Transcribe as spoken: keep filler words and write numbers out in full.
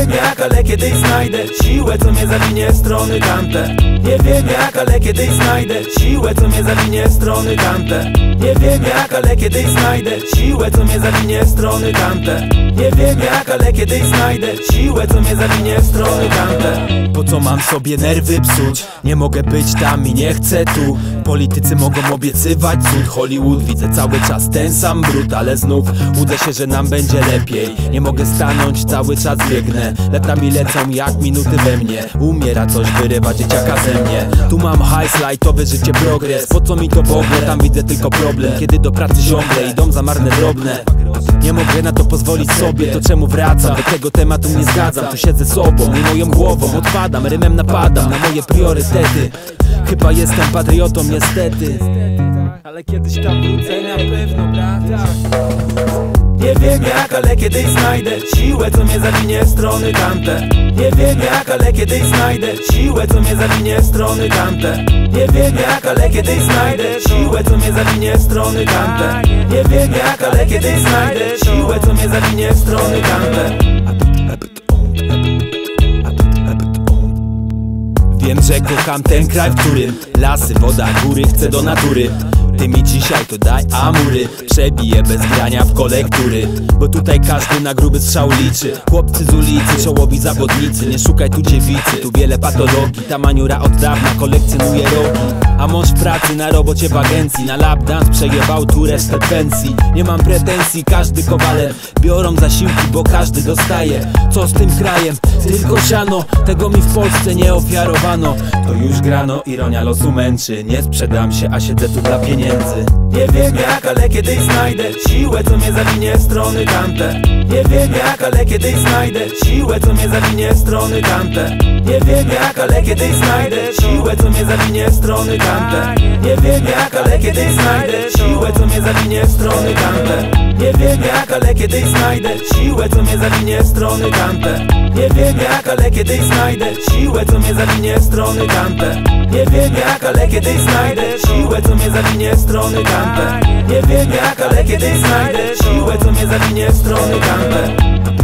wiem jak, ale kiedyś znajdę siłę, co mnie zawinie strony tamte. Nie wiem jak, ale kiedyś znajdę siłę, co mnie zawinie strony tamte. Nie wiem jak, ale kiedyś znajdę siłę, co mnie zawinie strony tamte. Nie wiem jak, ale kiedyś znajdę siłę, co mnie zawinie strony tamte. Po co mam sobie nerwy psuć? Nie mogę być tam i nie chcę tu. Politycy mogą obiecywać cud. Hollywood, widzę cały czas ten sam brud, ale znów łudzę się, że nam będzie lepiej. Nie mogę stanąć, cały czas biegnę. Lata mi lecą jak minuty we mnie. Umiera coś, wyrywa dzieciaka ze mnie. Tu mam hajs, lajtowe życie, progres. Po co mi to w ogóle? Tam widzę tylko problem. Kiedy do pracy ciągle idą za marne drobne. Nie mogę na to pozwolić sobie, to czemu wracam? Do tego tematu nie zgadzam, tu siedzę sobą i moją głową odpadam, rymem napadam na moje priorytety. Chyba jestem patriotą niestety, ale kiedyś tam wrócę na pewno, bracia. Nie wiem jak, ale kiedyś znajdę siłę, co mnie zawinie strony tamte. Nie wiem jak, ale kiedyś znajdę siłę, co mnie zawinie strony tamte. Nie wiem jak, ale kiedyś znajdę siłę, co mnie zawinie strony tamte. Nie wiem jak, ale kiedyś znajdę siłę, co mnie zawinie strony tamte. Wiem, że kocham ten kraj, w którym lasy, woda, góry, chcę do natury. Ty mi dzisiaj to daj amury, przebiję bez grania w kolektury. Bo tutaj każdy na gruby strzał liczy. Chłopcy z ulicy, czołowi zawodnicy. Nie szukaj tu dziewicy, tu wiele patologii. Ta maniura od dawna kolekcjonuje rogi. A mąż w pracy, na robocie w agencji. Na lap dance przejebał tu resztę pensji. Nie mam pretensji, każdy kowalem. Biorą zasiłki, bo każdy dostaje. Co z tym krajem? Tylko siano. Tego mi w Polsce nie ofiarowano. To już grano, ironia losu męczy. Nie sprzedam się, a siedzę tu dla pieniędzy. Nie wiem jak, ale kiedyś znajdę siłę, co mnie zawinie strony tamte. Nie wiem jak, ale kiedyś znajdę siłę, co mnie zawinie strony tamte. Nie wiem jak, ale kiedyś znajdę siłę, co mnie zawinie strony tamte. Nie wiem jak, ale kiedyś znajdę siłę, co mnie zawinie strony tamte. Nie wiem jak, ale kiedyś znajdę siłę, co mnie zawinie strony tamte. Nie wiem jak, ale kiedyś znajdę siłę, co mnie zawinie strony tamte. Nie wiem jak, ale kiedyś znajdę siłę, co mnie zawinie strony tamte. Nie wiem jak, ale kiedyś znajdę siłę, co mnie zawinie strony tamte.